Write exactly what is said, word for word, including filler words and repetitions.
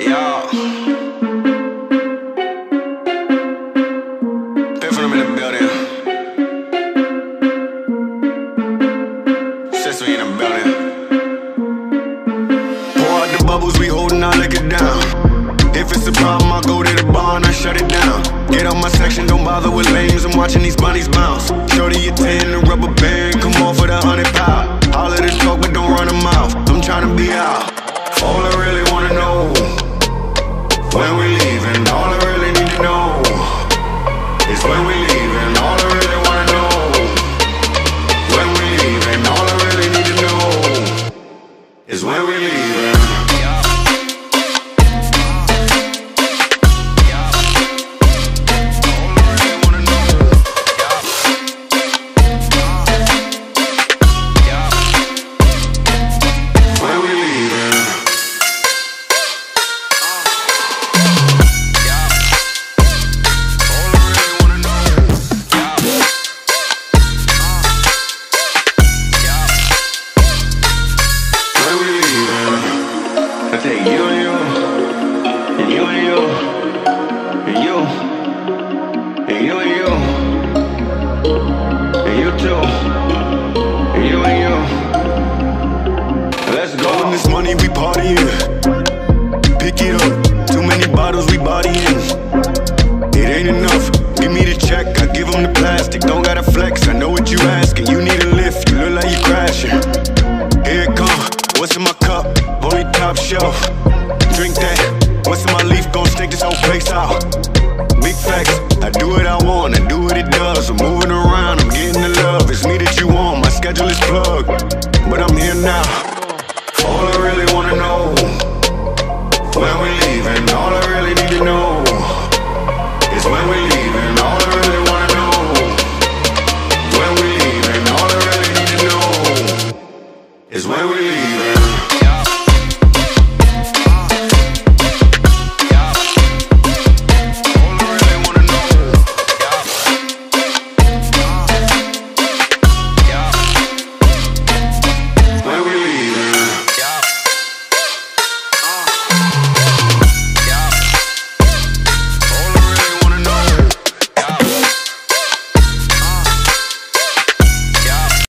Yo. Been from in the building. Since we in the building. Pour out the bubbles, we holding our liquor down. If it's a problem, I'll go to the bar and I shut it down. Get out my section, don't bother with lames. I'm watching these bunnies bounce. Shorty, you ten, the rubber band, come off for the hundred pound. All of this talk, but don't run them mouth. I'm trying to be out. All I really wanna know, when we leaving. All I really need to know is when we leaving. All I really wanna know, when we leaving. All I really need to know is when we leaving. I take you and you, and you and you, and you, and you and you, and you too, and you and you. Let's go. When this money we partying, pick it up. Too many bottles we bodying. It ain't enough. Give me the check, I give them the plastic. Don't gotta flex. I know what you asking. You need a lift. You look like you crashing. Here it come. What's in my cup? Only top shelf. Drink that. What's in my leaf? Gon' stink this whole place out. Big facts. I do what I want. I do what it does. I'm moving